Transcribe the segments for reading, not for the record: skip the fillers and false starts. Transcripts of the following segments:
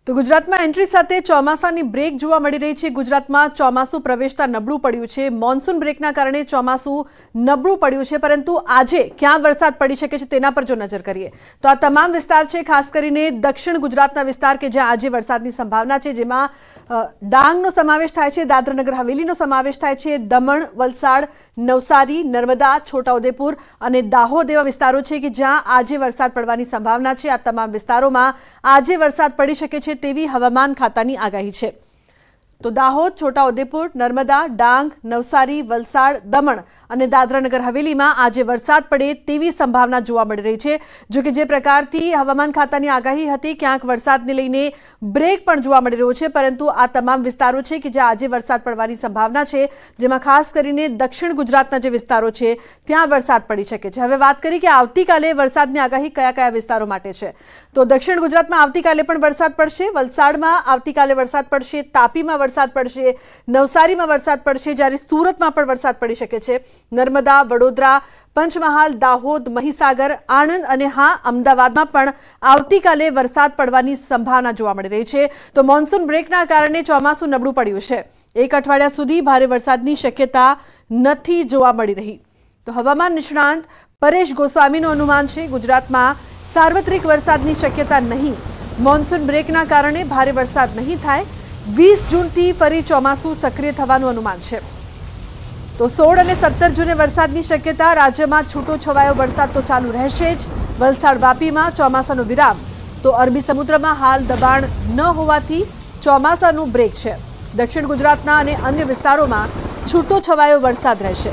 તો ગુજરાતમાં એન્ટ્રી સાથે ચોમાસાની બ્રેક જોવા મળી રહી છે। ગુજરાતમાં ચોમાસું પ્રવેશતા નબળું પડ્યું છે। મોન્સૂન બ્રેકના કારણે ચોમાસું નબળું પડ્યું છે, પરંતુ આજે ક્યાં વરસાદ પડી શકે છે તેના પર જો નજર કરીએ તો આ તમામ વિસ્તાર છે, ખાસ કરીને દક્ષિણ ગુજરાતના વિસ્તાર કે જ્યાં આજે વરસાદની સંભાવના છે, જેમાં ડાંગનો સમાવેશ થાય છે, દાદરાનગર હવેલીનો સમાવેશ થાય છે, દમણ, વલસાડ, નવસારી, નર્મદા, છોટાઉદેપુર અને દાહોદ એવા વિસ્તારો છે કે જ્યાં આજે વરસાદ પડવાની સંભાવના છે। આ તમામ વિસ્તારોમાં આજે વરસાદ પડી શકે છે તેવી હવામાન ખાતાની આગાહી છે। તો દાહોદ, છોટાઉદેપુર, નર્મદા, ડાંગ, નવસારી, વલસાડ, દમણ અને દાદરાનગર હવેલીમાં આજે વરસાદ પડે તેવી સંભાવના જોવા મળી રહી છે। જો કે જે પ્રકારથી હવામાન ખાતાની આગાહી હતી, ક્યાંક વરસાદને લઈને બ્રેક પણ જોવા મળી રહ્યો છે, પરંતુ આ તમામ વિસ્તારો છે કે જ્યાં આજે વરસાદ પડવાની સંભાવના છે, જેમાં ખાસ કરીને દક્ષિણ ગુજરાતના જે વિસ્તારો છે ત્યાં વરસાદ પડી શકે છે। હવે વાત કરીએ કે આવતીકાલે વરસાદની આગાહી કયા કયા વિસ્તારો માટે છે। તો દક્ષિણ ગુજરાતમાં આવતીકાલે પણ વરસાદ પડશે, વલસાડમાં આવતીકાલે વરસાદ પડશે, તાપીમાં વરસાદ પડશે, નવસારીમાં વરસાદ પડશે, જ્યારે સુરતમાં પણ વરસાદ પડી શકે છે। નર્મદા, વડોદરા, પંચમહાલ, દાહોદ, મહીસાગર, આણંદ અને અમદાવાદમાં પણ આવતીકાલે વરસાદ પડવાની સંભાવના જોવા મળી રહી છે। તો મોન્સૂન બ્રેકના કારણે ચોમાસું નબળું પડ્યું છે। એક અઠવાડિયા સુધી ભારે વરસાદની શક્યતા નથી જોવા મળી રહી। તો હવામાન નિષ્ણાંત પરેશ ગોસ્વામીનું અનુમાન છે, ગુજરાતમાં સાર્વત્રિક વરસાદની શક્યતા નહીં। મોન્સૂન બ્રેકના કારણે ભારે વરસાદ નહીં થાય। 20 જૂનથી ફરી ચોમાસું સક્રિય થવાનું અનુમાન છે। તો 16 અને 17 જૂને વરસાદની શક્યતા। રાજ્યમાં છૂટો છવાયો વરસાદ તો ચાલુ રહેશે જ। વલસાડ, વાપીમાં ચોમાસાનો વિરામ। તો અરબી સમુદ્રમાં હાલ દબાણ ન હોવાથી ચોમાસાનું બ્રેક છે। દક્ષિણ ગુજરાતના અને અન્ય વિસ્તારોમાં છૂટો છવાયો વરસાદ રહેશે।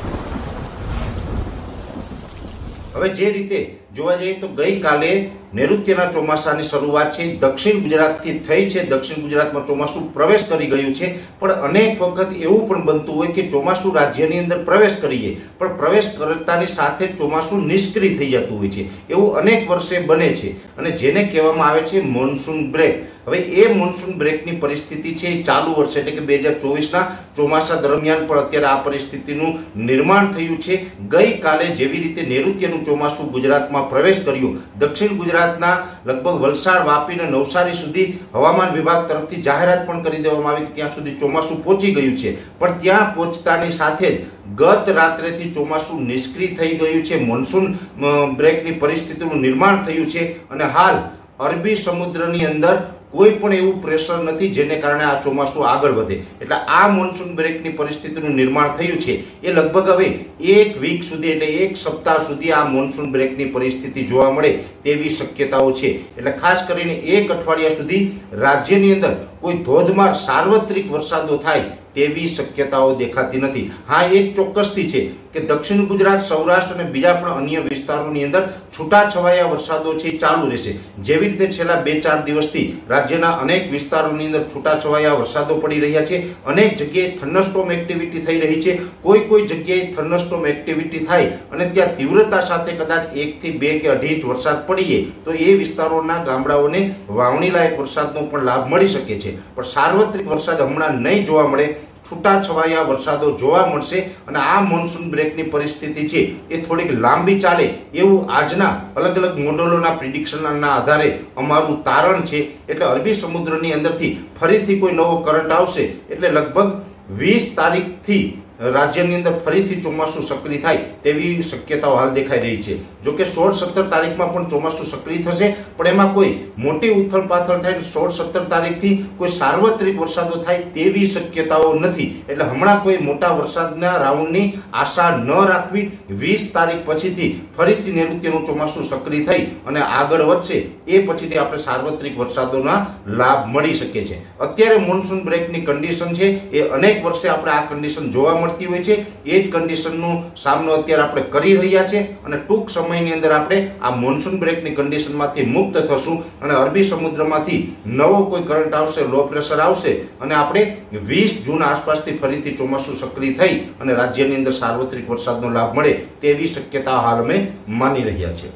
હવે જે રીતે જોવા જઈએ તો ગઈકાલે નૈઋત્યના ચોમાસાની શરૂઆત છે, દક્ષિણ ગુજરાતથી થઈ છે। દક્ષિણ ગુજરાતમાં ચોમાસું પ્રવેશ કરી ગયું છે, પણ અનેક વખત એવું પણ બનતું હોય કે ચોમાસું રાજ્યની અંદર પ્રવેશ કરીએ, પણ પ્રવેશ કરતાની સાથે ચોમાસું નિષ્ક્રિય થઈ જતું હોય છે। એવું અનેક વર્ષે બને છે અને જેને કહેવામાં આવે છે મોન્સૂન બ્રેક। હવે એ મોન્સૂન બ્રેકની પરિસ્થિતિ છે એ ચાલુ વર્ષે એટલે કે 2024ના ચોમાસા દરમિયાન પણ અત્યારે આ પરિસ્થિતિનું નિર્માણ થયું છે। ગઈકાલે જેવી રીતે નૈઋત્યનું ચોમાસું ગુજરાતમાં પ્રવેશ કર્યો, દક્ષિણ ગુજરાતના લગભગ વલસાડ, વાપી અને નવસારી સુધી હવામાન વિભાગ તરફથી જાહેરાત પણ કરી દેવામાં આવી કે ત્યાં સુધી ચોમાસું પહોંચી ગયું છે, પણ ત્યાં પહોંચતાની સાથે જ ગત રાત્રેથી ચોમાસું નિષ્ક્રિય થઈ ગયું છે। મોન્સૂન બ્રેકની પરિસ્થિતિનું નિર્માણ થયું છે અને હાલ અરબી સમુદ્રની અંદર કોઈ પણ એવું પ્રેશર નથી જેને કારણે આ ચોમાસું આગળ વધે। એટલે આ મોન્સૂન બ્રેકની પરિસ્થિતિનું નિર્માણ થયું છે એ લગભગ હવે એક વીક સુધી એટલે એક સપ્તાહ સુધી આ મોન્સૂન બ્રેકની પરિસ્થિતિ જોવા મળે તેવી શક્યતાઓ છે। એટલે ખાસ કરીને એક અઠવાડિયા સુધી રાજ્યની અંદર કોઈ ધોધમાર સાર્વત્રિક વરસાદો થાય તેવી શક્યતાઓ દેખાતી નથી। હા, એક ચોક્કસથી છે કે દક્ષિણ ગુજરાત, સૌરાષ્ટ્ર અને બીજા પણ અન્ય વિસ્તારોની અંદર છૂટાછવાયા વરસાદો છે ચાલુ રહેશે। જેવી રીતે છેલ્લા 2-4 દિવસથી રાજ્યના અનેક વિસ્તારોની અંદર છૂટાછવાયા વરસાદો પડી રહ્યા છે, અનેક જગ્યાએ થંડરસ્ટોર્મ એક્ટિવિટી થઈ રહી છે। કોઈ જગ્યાએ થંડરસ્ટોર્મ એક્ટિવિટી થાય અને ત્યાં તીવ્રતા સાથે કદાચ 1 થી 2 કે 2.5 ઇંચ વરસાદ પડીએ તો એ વિસ્તારોના ગામડાઓને વાવણી લાયક વરસાદનો પણ લાભ મળી શકે છે, પણ સાર્વત્રિક વરસાદ હમણાં નહીં જોવા મળે। છૂટાછવાયા વરસાદો જોવા મળશે અને આ મોન્સૂન બ્રેકની પરિસ્થિતિ છે એ થોડીક લાંબી ચાલે એવું આજના અલગ અલગ મોડેલોના પ્રિડિક્શનના આધારે અમારું તારણ છે। એટલે અરબી સમુદ્રની અંદરથી ફરીથી કોઈ નવો કરંટ આવશે એટલે લગભગ 20 તારીખથી રાજ્યની અંદર ફરીથી ચોમાસું સક્રિય થાય તેવી શક્યતાઓ હાલ દેખાઈ રહી છે। જો કે 16-17 તારીખમાં પણ ચોમાસું સક્રિય થશે, પણ એમાં કોઈ મોટી ઉથલ પાથલ થાય 16-17 તારીખથી કોઈ સાર્વત્રિક વરસાદો થાય તેવી શક્યતાઓ નથી। એટલે હમણાં કોઈ મોટા વરસાદના રાઉન્ડની આશા ન રાખવી। 20 તારીખ પછીથી ફરીથી નૈઋત્યનું ચોમાસું સક્રિય થઈ અને આગળ વધશે, એ પછીથી આપણે સાર્વત્રિક વરસાદોના લાભ મળી શકે છે। અત્યારે મોન્સૂન બ્રેકની કન્ડિશન છે એ અનેક વર્ષે આપણે આ કન્ડિશન જોવા મળતી હોય છે, એ જ કન્ડિશનનો સામનો અત્યારે આપણે કરી રહ્યા છે અને ટૂંક સમયની અંદર આપણે આ મોન્સૂન બ્રેકની કન્ડિશનમાંથી મુક્ત થશું અને અરબી સમુદ્રમાંથી નવો કોઈ કરંટ આવશે, લો પ્રેશર આવશે અને આપણે 20 જૂન આસપાસથી ફરીથી ચોમાસું સક્રિય થઈ અને રાજ્યની અંદર સાર્વત્રિક વરસાદનો લાભ મળે તેવી શક્યતા હાલ અમે માની રહ્યા છીએ।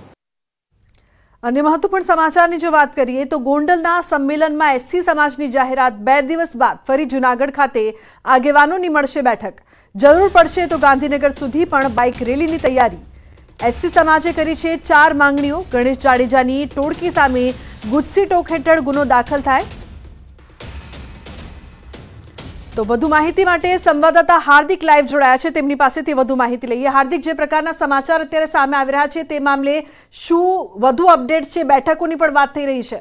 अन्य महत्वपूर्ण समाचार जो बात करिए तो गोंडलना सम्मेलन में एससी समाजनी जाहेरात 2 દિવસ बाद फरी जूनागढ़ खाते आगेवानोनी मळशे बैठक। जरूर पड़शे तो गांधीनगर सुधी पण बाइक रेलीनी तैयारी। एससी समाजे करी छे 4 मांगणीओ। गणेश जाडेजानी टोळकी सामे गुजसी टोक हेठळ गुनो दाखल थाय। તો વધુ માહિતી માટે સંવાદદાતા હાર્દિક લાઈવ જોડાયા છે, તેમની પાસેથી વધુ માહિતી લઈએ। હાર્દિક, જે પ્રકારના સમાચાર અત્યારે સામે આવી રહ્યા છે તે મામલે શું વધુ અપડેટ છે? બેઠકોની પણ વાત થઈ રહી છે।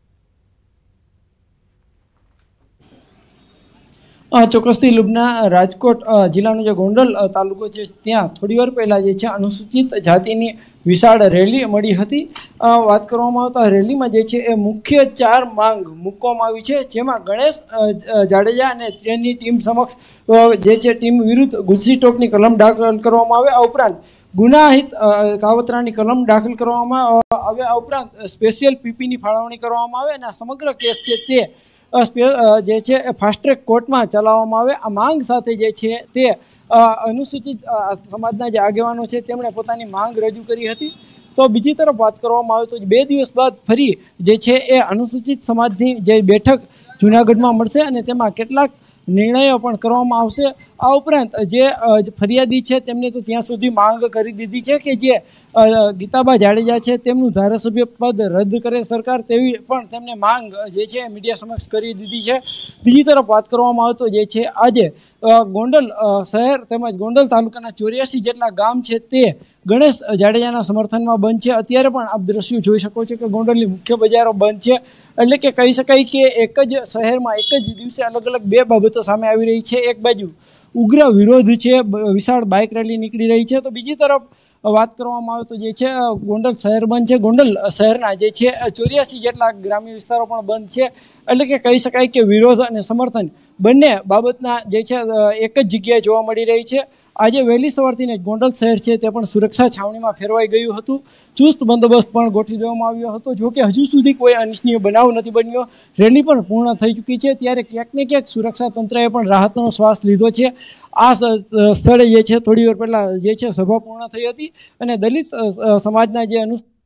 ચોક્કસથી લુબના રાજકોટ જિલ્લાનો જે ગોંડલ તાલુકો છે ત્યાં થોડી વાર પહેલાં જે છે અનુસૂચિત જાતિની વિશાળ રેલી મળી હતી। વાત કરવામાં આવતા રેલીમાં જે છે એ મુખ્ય 4 માંગ મૂકવામાં આવી છે, જેમાં ગણેશ જાડેજા અને તેની ટીમ સમક્ષ જે છે ટીમ વિરુદ્ધ ગુસ્સી ટોકની કલમ દાખલ કરવામાં આવે, આ ઉપરાંત ગુનાહિત કાવતરાની કલમ દાખલ કરવામાં આવે, આ ઉપરાંત સ્પેશિયલ પીપીની ફાળવણી કરવામાં આવે અને આ સમગ્ર કેસ છે તે જે છે ફાસ્ટ ટ્રેક કોર્ટમાં ચલાવવામાં આવે। આ માંગ સાથે જે છે તે અનુસૂચિત સમાજના જે આગેવાનો છે તેમણે પોતાની માંગ રજૂ કરી હતી। તો બીજી તરફ વાત કરવામાં આવે તો 2 દિવસ બાદ ફરી જે છે એ અનુસૂચિત સમાજની જે બેઠક જૂનાગઢમાં મળશે અને તેમાં કેટલાક નિર્ણયો પણ કરવામાં આવશે। આ ઉપરાંત જે ફરિયાદી છે તેમને તો ત્યાં સુધી માંગ કરી દીધી છે કે જે ગીતાબા જાડેજા છે તેમનું ધારાસભ્ય પદ રદ કરે સરકાર, તેવી પણ તેમને માંગ જે છે મીડિયા સમક્ષ કરી દીધી છે। બીજી તરફ વાત કરવામાં આવે તો જે છે આજે ગોંડલ શહેર તેમજ ગોંડલ તાલુકાના 84 જેટલા ગામ છે તે ગણેશ જાડેજાના સમર્થનમાં બંધ છે। અત્યારે પણ આપ દ્રશ્યો જોઈ શકો છો કે ગોંડલની મુખ્ય બજારો બંધ છે, એટલે કે કહી શકાય કે એક જ શહેરમાં એક જ દિવસે અલગ અલગ 2 બાબતો સામે આવી રહી છે। એક બાજુ ઉગ્ર વિરોધ છે, વિશાળ બાઇક રેલી નીકળી રહી છે, તો બીજી તરફ વાત કરવામાં આવે તો જે છે ગોંડલ શહેર બંધ છે। ગોંડલ શહેરના જે છે 84 જેટલા ગ્રામ્ય વિસ્તારો પણ બંધ છે, એટલે કે કહી શકાય કે વિરોધ અને સમર્થન બંને બાબતના જે છે એક જ જગ્યાએ જોવા મળી રહી છે। આજે વહેલી સવારથી ગોંડલ શહેર છે તે પણ સુરક્ષા છાવણીમાં ફેરવાઈ ગયું હતું, ચુસ્ત બંદોબસ્ત પણ ગોઠવી દેવામાં આવ્યો હતો। જો કે હજુ સુધી કોઈ અનિચ્છનીય બનાવ નથી બન્યો, રેલી પણ પૂર્ણ થઈ ચૂકી છે, ત્યારે ક્યાંક ને ક્યાંક સુરક્ષા તંત્રએ પણ રાહતનો શ્વાસ લીધો છે। આ સ્થળે જે છે થોડી વાર પહેલા જે છે સભા પૂર્ણ થઈ હતી અને દલિત સમાજના જે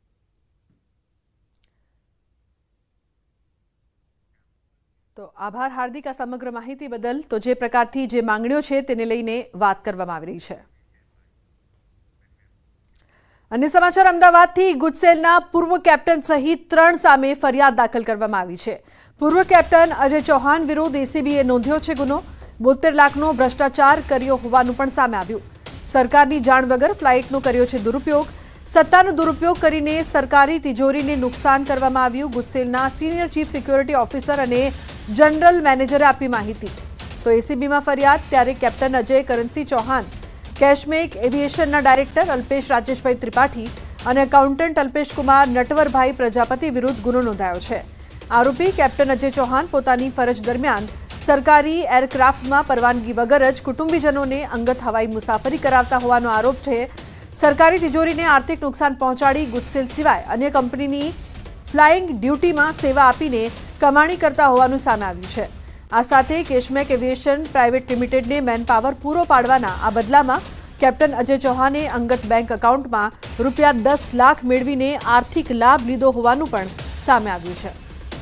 તો આભાર હાર્દિક આ સમગ્ર માહિતી બદલ। તો જે પ્રકારથી જે માંગણીઓ છે તેને લઈને વાત કરવામાં આવી રહી છે। અન્ય સમાચાર અમદાવાદથી ગુજસેલના પૂર્વ કેપ્ટન સહિત 3 સામે ફરિયાદ દાખલ કરવામાં આવી છે। પૂર્વ કેપ્ટન અજય ચૌહાણ વિરુદ્ધ એસીબીએ નોંધ્યો છે ગુનો। 72 લાખનો ભ્રષ્ટાચાર કર્યો હોવાનું પણ સામે આવ્યું। સરકારની જાણ વગર ફ્લાઇટનો કર્યો છે દુરુપયોગ, સત્તાનો દુરુપયોગ કરીને સરકારી તિજોરીને નુકસાન કરવામાં આવ્યું। ગુજસેલના સિનિયર ચીફ સિક્યોરિટી ઓફિસર અને જનરલ મેનેજરે આપી માહિતી। તો એસીબીમાં ફરિયાદ, ત્યારે કેપ્ટન અજય કરણસિંહ ચૌહાણ, કેશમેક એવિએશનના ડાયરેક્ટર અલ્પેશ રાજેશભાઈ ત્રિપાઠી અને એકાઉન્ટન્ટ અલ્પેશ કુમાર નટવરભાઈ પ્રજાપતિ વિરુદ્ધ ગુનો નોંધાયો છે। આરોપી કેપ્ટન અજય ચૌહાણ પોતાની ફરજ દરમિયાન સરકારી એરક્રાફ્ટમાં પરવાનગી વગર જ કુટુંબીજનોને અંગત હવાઈ મુસાફરી કરાવતા હોવાનો આરોપ છે। સરકારી તિજોરીને આર્થિક નુકસાન પહોંચાડી ગુજસેલ સિવાય અન્ય કંપનીની ફ્લાઇંગ ડ્યુટીમાં સેવા આપીને કમાણી કરતા હોવાનું સામે આવ્યું છે। આ સાથે કેશમેક એવિએશન પ્રાઇવેટ લિમિટેડને મેનપાવર પૂરો પાડવાના આ બદલામાં કેપ્ટન અજય ચૌહાણે અંગત બેંક એકાઉન્ટમાં રૂપિયા 10 લાખ મેળવીને આર્થિક લાભ લીધો હોવાનું પણ સામે આવ્યું છે।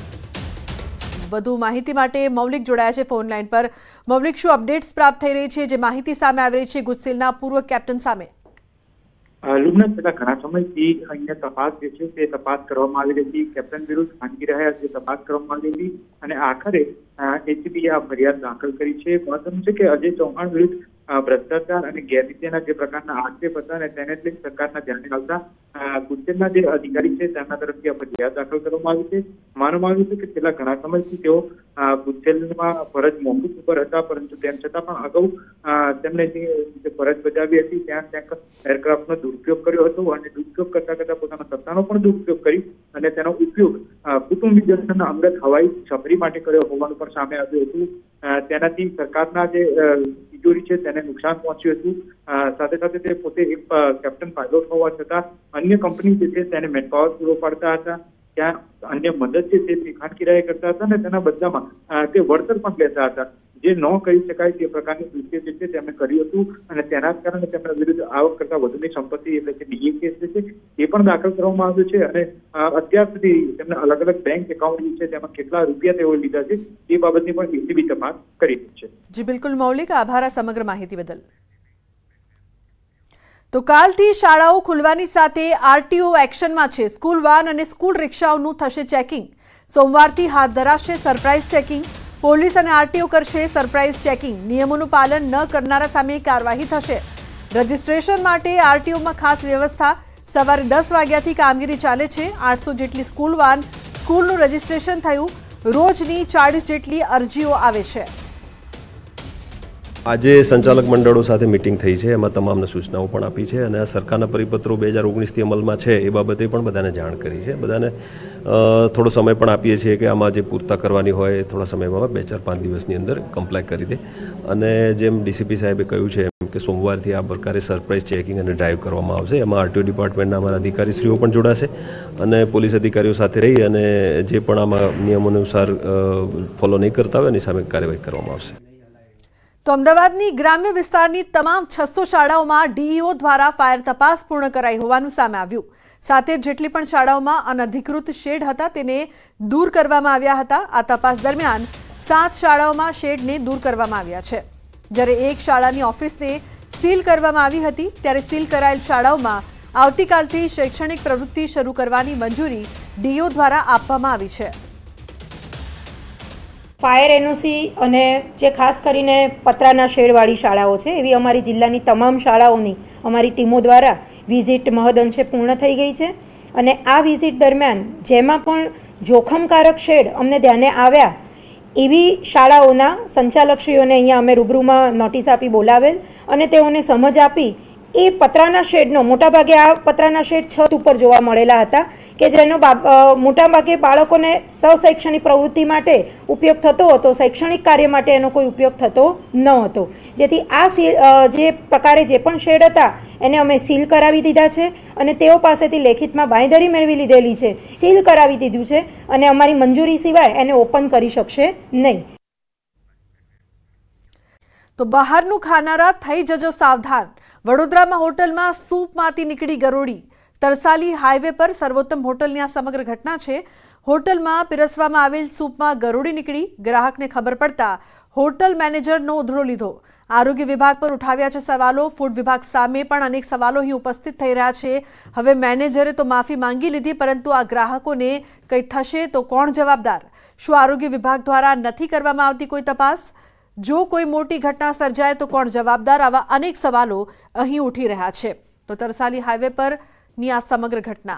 વધુ માહિતી માટે મૌલિક જોડાયા છે ફોન લાઈન પર। મૌલિક, શું અપડેટ્સ પ્રાપ્ત થઈ રહી છે, જે માહિતી સામે આવી રહી છે ગુજસેલના પૂર્વ કેપ્ટન સામે? લુબના છેલ્લા ઘણા સમયથી અહીંયા તપાસ જે છે તે તપાસ કરવામાં આવી રહી હતી, કેપ્ટન વિરુદ્ધ ખાનગી રહ્યા જે તપાસ કરવામાં આવી હતી અને આખરે એસીબીએ આ ફરિયાદ દાખલ કરી છે। મહત્વનું છે કે અજય ચૌહાણ વિરુદ્ધ ભ્રષ્ટાચાર અને ગેરરીતિના જે પ્રકારના આક્ષેપ હતા અને તેને લઈને સરકારના ધ્યાને આવતા ગુજસેલના જે અધિકારી છે તેમના તરફથી આ ફરિયાદ દાખલ કરવામાં આવી છે। માનવામાં આવ્યું છે કે છેલ્લા ઘણા સમયથી તેઓ ગુજસેલમાં ફરજ મોકૂફ ઉપર હતા, પરંતુ તેમ છતાં પણ અગાઉ તેમણે જે ફરજ બજાવી હતી ત્યાં ક્યાંક એરક્રાફ્ટનો દુરુપયોગ કર્યો હતો અને દુરુપયોગ કરતા કરતા પોતાના સત્તાનો પણ દુરુપયોગ કરી અને તેનો ઉપયોગ કુટુંબીજનોના અંગત હવાઈ સફરી માટે કર્યો હોવાનું પણ સામે આવ્યું હતું। તેનાથી સરકારના જે તિજોરી છે તેને નુકસાન પહોંચ્યું હતું। સાથે સાથે તે પોતે એક કેપ્ટન પાયલોટ હોવા છતાં અન્ય કંપની જે છે તેને મેનપાવર પૂરો પાડતા હતા, ત્યાં અન્ય મદદ છે તે ખાનગીરાએ કરતા હતા અને તેના બદલામાં તે વળતર પણ લેતા હતા, જે ન કરી શકાય તે પ્રકારની કૃત્ય જે છે તેમણે કર્યું હતું અને તેના જ કારણે તેમના વિરુદ્ધ આવક કરતા વધુની સંપત્તિ એટલે કે ડીએ કેસ જે છે એ પણ દાખલ કરવામાં આવ્યો છે અને અત્યાર સુધી તેમના અલગ અલગ બેંક એકાઉન્ટ છે તેમાં કેટલા રૂપિયા તેઓ લીધા છે એ બાબતની પણ એસીબી તપાસ કરી રહી છે। જી બિલકુલ મૌલિક, આભાર આ સમગ્ર માહિતી બદલ। તો કાલથી શાળાઓ ખુલવાની સાથે આરટીઓ એક્શનમાં છે। સ્કૂલ વાન અને સ્કૂલ રિક્ષાઓનું થશે ચેકિંગ। સોમવારથી હાથ ધરાશે સરપ્રાઇઝ ચેકિંગ। પોલીસ અને આરટીઓ કરશે સરપ્રાઇઝ ચેકિંગ. નિયમોનું પાલન ન કરનારા સામે કાર્યવાહી થશે. રજીસ્ટ્રેશન માટે આરટીઓમાં ખાસ વ્યવસ્થા. સવારે 10 વાગ્યાથી કામગીરી ચાલે છે. 800 જેટલી સ્કૂલ વાન, સ્કૂલનું રજીસ્ટ્રેશન થયું. રોજની 40 જેટલી અરજીઓ આવે છે. આજે સંચાલક મંડળો સાથે મિટિંગ થઈ છે, એમાં તમામને સૂચનાઓ પણ આપી છે અને આ સરકારના પરિપત્રો 2019થી અમલમાં છે એ બાબતે પણ બધાને જાણ કરી છે. બધાને થોડો સમય પણ આપીએ છીએ કે આમાં જે પૂરતા કરવાની હોય એ થોડા સમયમાં 2-4-5 દિવસની અંદર કમ્પ્લાય કરી દે. અને જેમ ડીસીપી સાહેબે કહ્યું છે એમ કે સોમવારથી આ પ્રકારે સરપ્રાઇઝ ચેકિંગ અને ડ્રાઈવ કરવામાં આવશે. એમાં આરટીઓ ડિપાર્ટમેન્ટના અમારા અધિકારીશ્રીઓ પણ જોડાશે અને પોલીસ અધિકારીઓ સાથે રહી અને જે પણ આમાં નિયમો અનુસાર ફોલો નહીં કરતા હોય એની સામે કાર્યવાહી કરવામાં આવશે. તો અમદાવાદની ગ્રામ્ય વિસ્તારની તમામ 600 શાળાઓમાં ડીઈઓ દ્વારા ફાયર તપાસ પૂર્ણ કરાઈ હોવાનું સામે આવ્યું. સાથે જેટલી પણ શાળાઓમાં અનધિકૃત શેડ હતા તેને દૂર કરવામાં આવ્યા હતા. આ તપાસ દરમિયાન 7 શાળાઓમાં શેડને દૂર કરવામાં આવ્યા છે. જ્યારે એક શાળાની ઓફિસને સીલ કરવામાં આવી હતી, ત્યારે સીલ કરાયેલ શાળાઓમાં આવતીકાલથી શૈક્ષણિક પ્રવૃત્તિ શરૂ કરવાની મંજૂરી ડીઈઓ દ્વારા આપવામાં આવી છે. ફાયર એનઓસી અને જે ખાસ કરીને પતરાના શેડવાળી શાળાઓ છે એવી અમારી જિલ્લાની તમામ શાળાઓની અમારી ટીમો દ્વારા વિઝિટ મહદઅંશે પૂર્ણ થઈ ગઈ છે. અને આ વિઝિટ દરમિયાન જેમાં પણ જોખમકારક શેડ અમને ધ્યાને આવ્યા એવી શાળાઓના સંચાલકશ્રીઓને અહીંયા અમે રૂબરૂમાં નોટિસ આપી બોલાવેલ અને તેઓને સમજ આપી એ પતરાના શેડનો મોટાભાગે આ પતરાના શેડ છત ઉપર જોવા મળેલા હતા કે જેનો મોટાભાગે બાળકોને સશૈક્ષણિક પ્રવૃત્તિ માટે ઉપયોગ થતો હતો, શૈક્ષણિક કાર્ય માટે એનો કોઈ ઉપયોગ થતો ન હતો. જેથી આ જે પ્રકારે જે પણ શેડ હતા એને અમે સીલ કરાવી દીધા છે અને તેઓ પાસેથી લેખિતમાં બાંયધરી મેળવી લીધેલી છે. સીલ કરાવી દીધું છે અને અમારી મંજૂરી સિવાય એને ઓપન કરી શકશે નહીં. તો બહારનું ખાનારા થઈ જજો સાવધાન. વડોદરામાં હોટલમાં સૂપમાંથી નીકળી ગરોળી. તરસાલી હાઈવે પર સર્વોત્તમ હોટલની આ સમગ્ર ઘટના છે. હોટલમાં પીરસવામાં આવેલ સૂપમાં ગરોળી નીકળી. ગ્રાહકને ખબર પડતા હોટલ મેનેજરનો ઉધડો લીધો. આરોગ્ય વિભાગ પર ઉઠાવ્યા છે સવાલો. ફૂડ વિભાગ સામે પણ અનેક સવાલો અહીં ઉપસ્થિત થઈ રહ્યા છે. હવે મેનેજરે તો માફી માંગી લીધી, પરંતુ આ ગ્રાહકોને કંઈ થશે તો કોણ જવાબદાર? શું આરોગ્ય વિભાગ દ્વારા નથી કરવામાં આવતી કોઈ તપાસ? જો કોઈ મોટી ઘટના સર્જાય તો કોણ જવાબદાર? આવા અનેક સવાલો અહીં ઉઠી રહ્યા છે. તો તરસાલી હાઈવે પરની આ સમગ્ર ઘટના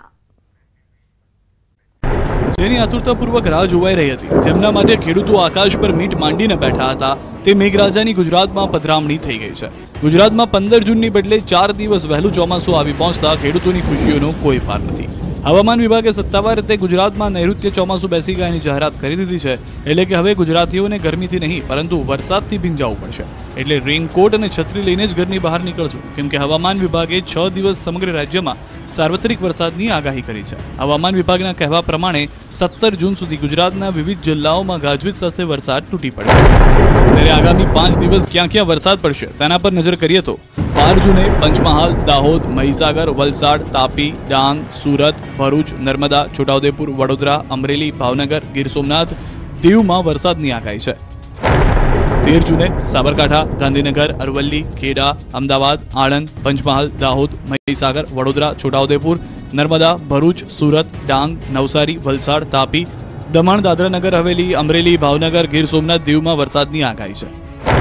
જેની આતુરતાપૂર્વક રાહ જોવાઈ રહી હતી, જેમના માટે ખેડૂતો આકાશ પર મીટ માંડીને બેઠા હતા, તે મેઘરાજાની ગુજરાતમાં પધરામણી થઈ ગઈ છે. ગુજરાતમાં 15 જૂનની બદલે 4 દિવસ વહેલું ચોમાસું આવી પહોંચતા ખેડૂતોની ખુશીઓનો કોઈ પાર નથી. હવામાન વિભાગે સત્તાવાર રીતે ગુજરાતમાં નૈઋત્ય ચોમાસું બેસી ગયાની જાહેરાત કરી દીધી છે. એટલે કે હવે ગુજરાતીઓને ગરમીથી નહીં પરંતુ વરસાદથી ભીંજાવવું પડશે. એટલે રેઇનકોટ અને છત્રી લઈને જ ઘરની બહાર નીકળજો, કેમ કે હવામાન વિભાગે 6 દિવસ સમગ્ર રાજ્યમાં સાર્વત્રિક વરસાદની આગાહી કરી છે. હવામાન વિભાગના કહેવા પ્રમાણે 17 જૂન સુધી ગુજરાતના વિવિધ જિલ્લાઓમાં ગાજવીજ સાથે વરસાદ તૂટી પડશે. ત્યારે આગામી 5 દિવસ ક્યાં ક્યાં વરસાદ પડશે તેના પર નજર કરીએ તો 12 જૂને પંચમહાલ, દાહોદ, મહીસાગર, વલસાડ, તાપી, ડાંગ, સુરત, ભરૂચ, નર્મદા, છોટાઉદેપુર, વડોદરા, અમરેલી, ભાવનગર, ગીર સોમનાથ, દીવમાં વરસાદની આગાહી છે. 13 જૂને સાબરકાંઠા, ગાંધીનગર, અરવલ્લી, ખેડા, અમદાવાદ, આણંદ, પંચમહાલ, દાહોદ, મહીસાગર, વડોદરા, છોટાઉદેપુર, નર્મદા, ભરૂચ, સુરત, ડાંગ, નવસારી, વલસાડ, તાપી, દમણ, દાદરા નગર હવેલી, અમરેલી, ભાવનગર, ગીર સોમનાથ, દીવમાં વરસાદની આગાહી છે.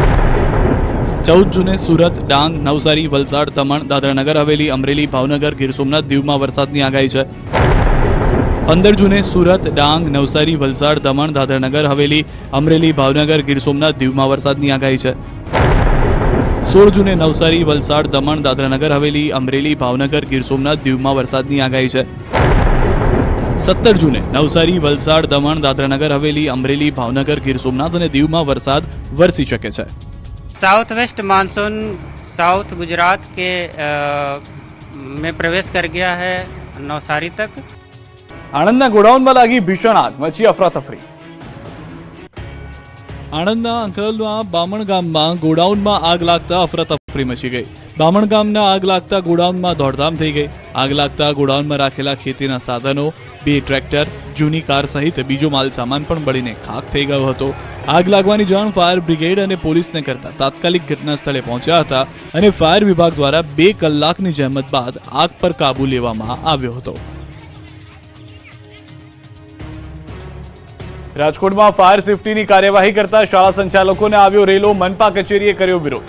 14 જૂને સુરત, ડાંગ, નવસારી, વલસાડ, દમણ, દાદરા નગર હવેલી, અમરેલી, ભાવનગર, ગીર સોમનાથ, દીવમાં વરસાદની આગાહી છે. 15 જૂને સુરત, ડાંગ, નવસારી, વલસાડ, દમણ, દાદરા નગર હવેલી, અમરેલી, ભાવનગર, ગીર સોમનાથ, દીવમાં વરસાદની આગાહી છે. 16 જૂને નવસારી, વલસાડ, દમણ, દાદરા નગર હવેલી, અમરેલી, ભાવનગર, ગીર સોમનાથ, દીવમાં વરસાદની આગાહી છે. 17 જૂને નવસારી, વલસાડ, દમણ, દાદરા નગર હવેલી, અમરેલી, ભાવનગર, ગીર સોમનાથ અને દીવમાં વરસાદ વરસી શકે છે. South west monsoon south Gujarat के में प्रवेश कर गया है नवसारी तक. આણંદના ગોડાઉનમાં લાગી ભીષણ આગ, મચી અફરાતફરી. આણંદના અંકલના બામણ ગામમાં ગોડાઉનમાં આગ લાગતા અફરાતફરી મચી ગઈ. બામણ ગામના આગ લાગતા ગોડાઉનમાં દોડધામ થઈ ગઈ. આગ લાગતા ગોડાઉનમાં રાખેલા ખેતીના સાધનો, 2 ટ્રેક્ટર, જૂની કાર સહિત બીજો માલ સામાન પણ બળીને ખાખ થઈ ગયો હતો. આગ લાગવાની જાણ ફાયર બ્રિગેડ અને પોલીસને કરતા તાત્કાલિક ઘટના સ્થળે પહોંચ્યા હતા અને ફાયર વિભાગ દ્વારા 2 કલાકની જહેમત બાદ આગ પર કાબુ લેવામાં આવ્યો હતો. રાજકોટમાં ફાયર સેફટીની કાર્યવાહી કરતા શાળા સંચાલકોને આવ્યો રેલો, મનપા કચેરીએ કર્યો વિરોધ.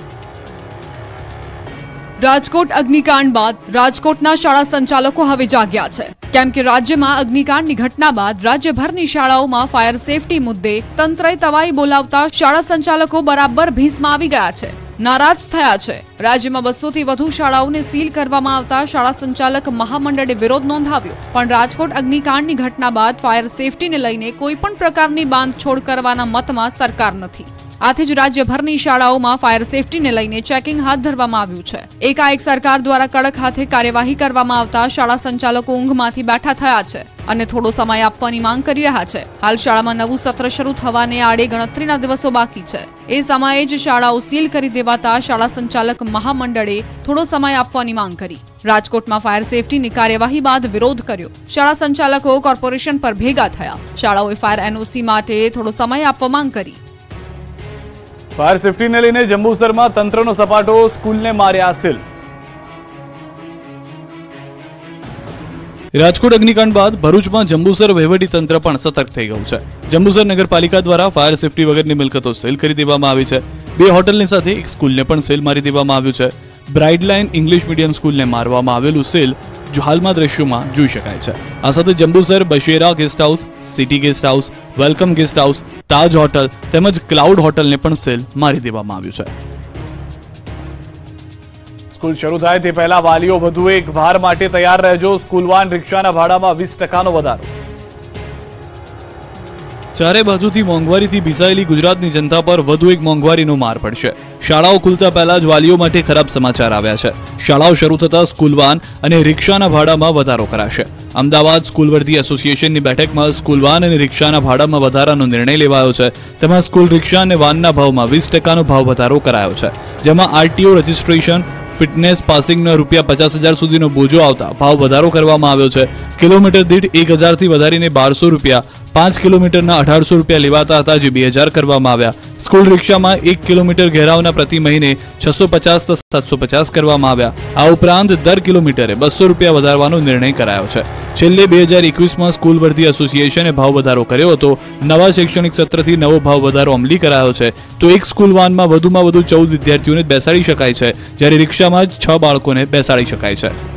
રાજકોટ અગ્નિકાંડ બાદ રાજકોટના શાળા સંચાલકો હવે જાગ્યા છે, કેમ કે રાજ્યમાં અગ્નિકાંડની ઘટના બાદ રાજ્યભરની શાળાઓમાં ફાયર સેફટી મુદ્દે તંત્રએ તવાઈ બોલાવતા શાળા સંચાલકો બરાબર ભીંસમાં આવી ગયા છે, નારાજ થયા છે. રાજ્યમાં 200 થી વધુ શાળાઓને સીલ કરવામાં આવતા શાળા સંચાલક મહામંડળે વિરોધ નોંધાવ્યો. પણ રાજકોટ અગ્નિકાંડની ઘટના બાદ ફાયર સેફટીને લઈને કોઈ પણ પ્રકારની બાંધછોડ કરવાના મતમાં સરકાર નથી. આથી જ રાજ્યભરની શાળાઓમાં ફાયર સેફટીને લઈને ચેકિંગ હાથ ધરવામાં આવ્યું છે. એકાએક સરકાર દ્વારા કડક હાથે કાર્યવાહી કરવામાં આવતા શાળા સંચાલકો ઊંઘમાંથી બેઠા થયા છે અને થોડો સમય આપવાની માંગ કરી રહ્યા છે. હાલ શાળામાં નવું સત્ર શરૂ થવાને આડે ગણતરીના દિવસો બાકી છે. એ સમયે જ શાળાઓ સીલ કરી દેવાતા શાળા સંચાલક મહામંડળે થોડો સમય આપવાની માંગ કરી. રાજકોટમાં ફાયર સેફટીની કાર્યવાહી બાદ વિરોધ કર્યો. શાળા સંચાલકો કોર્પોરેશન પર ભેગા થયા. શાળાઓએ ફાયર એનઓસી માટે થોડો સમય આપવા માંગ કરી. ફાયર સેફટીને લઈને જંબુસરમાં તંત્રનો સપાટો, સ્કૂલને માર્યા સીલ. રાજકોટ અગ્નિકાંડ બાદ ભરૂચમાં જંબુસર વહીવટી તંત્ર પણ સતર્ક થઈ ગયું છે. જંબુસર નગરપાલિકા દ્વારા ફાયર સેફટી વગરની મિલકતો સીલ કરી દેવામાં આવી છે. 2 હોટલની સાથે એક સ્કૂલને પણ સીલ મારી દેવામાં આવ્યું છે. બ્રાઇડલાઇન ઇંગ્લિશ મીડિયમ સ્કૂલને મારવામાં આવેલું સીલ હાલમાં દ્રશ્યોમાં જોઈ શકાય છે. આ સાથે Jambusar Bashera guest house, city guest house, welcome guest house, Taj hotel તેમજ ક્લાઉડ હોટલને પણ સીલ મારી દેવામાં આવ્યું છે. સ્કૂલ શરૂ થાય તે પહેલા વાલીઓ વધુ એક ભાર માટે તૈયાર રહેજો. સ્કૂલ વાન રિક્ષાના ભાડામાં 20% વધારો. ચારે બાજુથી મોંઘવારીથી ભીસાયેલી ગુજરાતની જનતા પર વધુ એક મોંઘવારીનો માર પડશે. શાળાઓ ખુલતા પહેલા જ વાલીઓ માટે ખરાબ સમાચાર આવ્યા છે. શાળાઓ શરૂ થતા સ્કૂલ વાન અને રિક્ષાના ભાડામાં વધારો કરાશે. અમદાવાદ સ્કૂલ વર્ધી એસોસિએશનની બેઠકમાં સ્કૂલ વાન અને રિક્ષાના ભાડામાં વધારાનો નિર્ણય લેવાયો છે. તેમાં સ્કૂલ રિક્ષા અને વાનના ભાવમાં 20%નો ભાવ વધારો કરાયો છે, જેમાં આરટીઓ રજીસ્ટ્રેશન, ફિટનેસ પાસિંગનો ₹50,000 સુધીનો બોજો આવતા ભાવ વધારો કરવામાં આવ્યો છે. કિલોમીટર દીઠ 1,000 થી વધારીને ₹1,200, 5 કિલોમીટરના ₹1,800 લેવાતા હતા, જે 2,000 કરવામાં આવ્યા. સ્કૂલ રિક્ષામાં 1 કિલોમીટર ઘેરાવના પ્રતિ મહિને 650 થી 750 કરવામાં આવ્યા. આ ઉપરાંત દર કિલોમીટરે ₹200 વધારવાનો નિર્ણય કરાયો છે. છેલ્લે 2021માં સ્કૂલ વર્ધી એસોસિએશને ભાવ વધારો કર્યો હતો. નવા શૈક્ષણિક સત્રથી નવો ભાવ વધારો અમલી કરાયો છે. તો એક સ્કૂલ વાનમાં વધુમાં વધુ 14 વિદ્યાર્થીઓને બેસાડી શકાય છે, જ્યારે રિક્ષામાં 6 બાળકોને બેસાડી શકાય છે.